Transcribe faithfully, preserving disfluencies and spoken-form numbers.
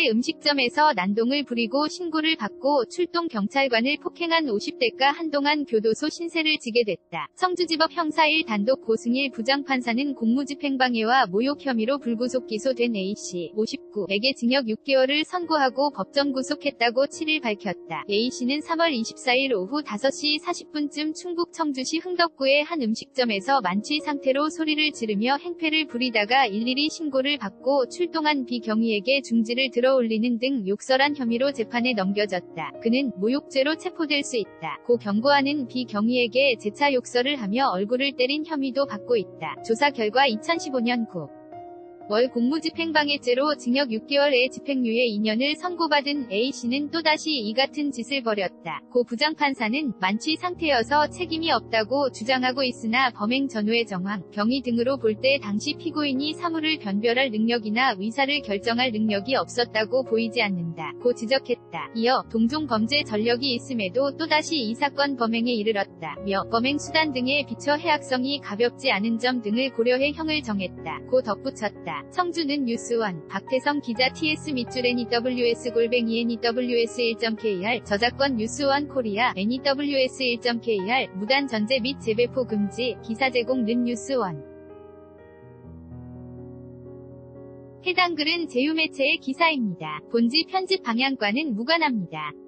성주시 음식점에서 난동을 부리고 신고를 받고 출동 경찰관을 폭행한 오십 대가 한동안 교도소 신세를 지게 됐다. 성주지법 형사 일 단독 고승일 부장판사는 공무집행방해와 모욕 혐의로 불구속 기소된 A씨 오십구에게 징역 육 개월을 선고하고 법정 구속했다고 칠 일 밝혔다. A씨는 삼월 이십사일 오후 다섯 시 사십 분쯤 충북 청주시 흥덕구의 한 음식점에서 만취 상태로 소리를 지르며 행패를 부리다가 일일이 신고를 받고 출동한 B 경위에게 중지를 들어올리는 등 욕설한 혐의로 재판에 넘겨졌다. 그는 모욕죄로 체포될 수 있다. 고 경고하는 B 경위에게 재차 욕설을 하며 얼굴을 때린 혐의도 받고 있다. 조사 결과 이천십오년 구 월 공무집행방해죄로 징역 육 개월의 집행유예 이 년을 선고받은 A씨는 또다시 이 같은 짓을 벌였다. 고 부장판사는 만취 상태여서 책임이 없다고 주장하고 있으나 범행 전후의 정황, 경위 등으로 볼 때 당시 피고인이 사물을 변별할 능력이나 위사를 결정할 능력이 없었다고 보이지 않는다. 고 지적했다. 이어 동종 범죄 전력이 있음에도 또다시 이 사건 범행에 이르렀다며 범행 수단 등에 비춰 해악성이 가볍지 않은 점 등을 고려해 형을 정했다. 고 덧붙였다. 성주는 뉴스원, 박태성 기자 티에스 밑줄 애니더블유에스 골뱅이 애니더블유에스 일 점 케이알 저작권 뉴스원 코리아 애니더블유에스 일 점 케이알 무단 전제 및 재배포 금지 기사 제공 는 뉴스원. 해당 글은 제휴매체의 기사입니다. 본지 편집 방향과는 무관합니다.